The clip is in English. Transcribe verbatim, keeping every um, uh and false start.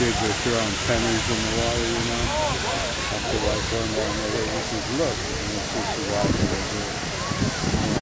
kids are throwing pennies in the water, you know. After like going down there, this is look, and it's just a water over there.